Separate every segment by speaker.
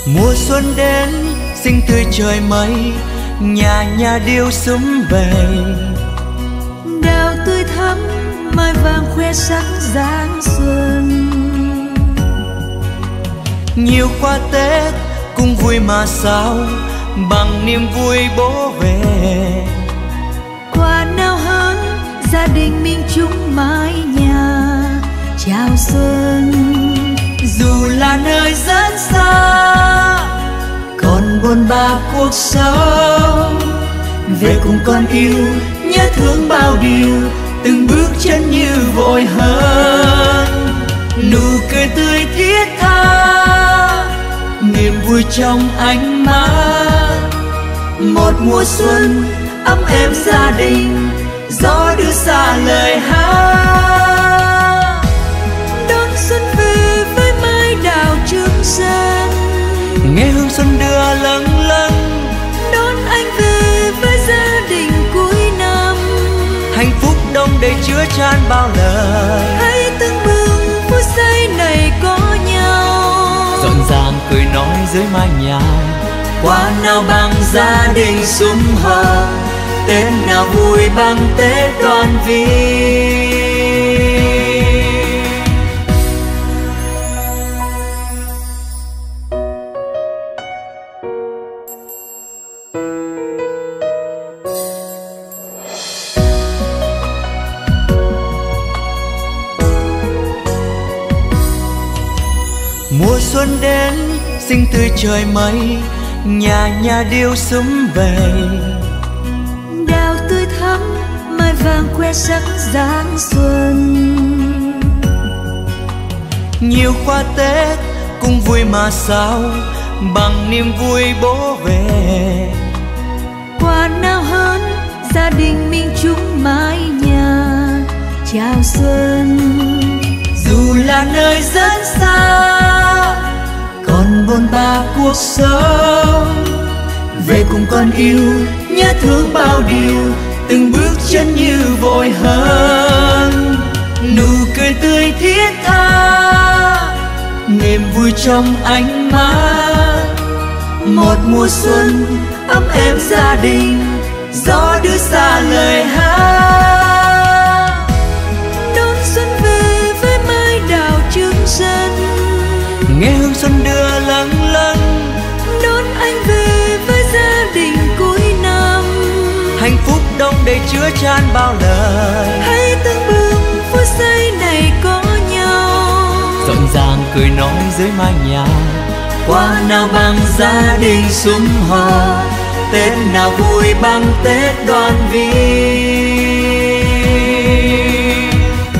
Speaker 1: Mùa xuân đến xinh tươi trời mây, nhà nhà điêu sum vầy.
Speaker 2: Đào tươi thắm mai vàng khoe sắc dáng xuân.
Speaker 1: Nhiều qua Tết cũng vui mà sao, bằng niềm vui bố về.
Speaker 2: Quà nào hơn gia đình mình chung mái nhà chào xuân.
Speaker 1: Dù là nơi rất xa còn bôn ba cuộc sống, về cùng con yêu nhớ thương bao điều, từng bước chân như vội hơn. Nụ cười tươi thiết tha, niềm vui trong ánh mắt. Một mùa xuân ấm êm gia đình, gió đưa xa lời hát.
Speaker 2: Đón xuân về với mai đào Trường Sơn,
Speaker 1: nghe hương xuân đưa lâng lâng.
Speaker 2: đón anh về với gia đình cuối năm,
Speaker 1: hạnh phúc đông đầy chứa chan bao lời.
Speaker 2: hãy từng bừng phút giây này có nhau,
Speaker 1: Rộn ràng cười nói dưới mái nhà. Qua nào bằng gia đình sum họp, Tết nào vui bằng Tết đoàn viên. Mùa xuân đến xinh tươi trời mây, nhà nhà điêu sum vầy.
Speaker 2: đào tươi thắm mai vàng khoe sắc dáng xuân.
Speaker 1: Nhiều qua Tết cũng vui mà sao, bằng niềm vui bố về.
Speaker 2: Quà nào hơn gia đình mình chung mái nhà chào xuân.
Speaker 1: Dù là nơi rất xa còn bôn ba cuộc sống, về cùng con yêu nhớ thương bao điều, từng bước chân như vội hơn. Nụ cười tươi thiết tha, niềm vui trong ánh mắt. Một mùa xuân ấm êm gia đình, gió đưa xa lời hát.
Speaker 2: Đón xuân về với mai đào Trường Sơn,
Speaker 1: nghe hương xuân đưa lâng lâng.
Speaker 2: đón anh về với gia đình cuối năm,
Speaker 1: Hạnh phúc đông đầy chứa chan bao lời.
Speaker 2: hãy từng bừng phút giây này có nhau,
Speaker 1: Rộn ràng cười nói dưới mái nhà. Qua nào bằng gia đình sum họp, Tết nào vui bằng Tết đoàn viên.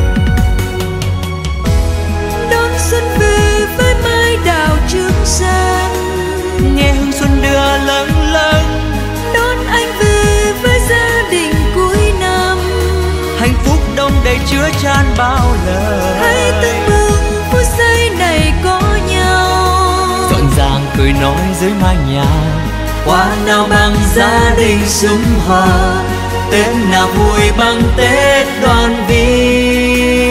Speaker 2: đón xuân về với mai đào Trường Sơn,
Speaker 1: Nghe hương xuân đưa lâng lâng.
Speaker 2: đón anh về với gia đình cuối năm,
Speaker 1: Hạnh phúc đông đầy chứa chan bao lời.
Speaker 2: hãy từng bừng phút giây này có nhau,
Speaker 1: Rộn ràng cười nói dưới mái nhà. Qua nào bằng gia đình sum họp, Tết nào vui bằng Tết đoàn viên.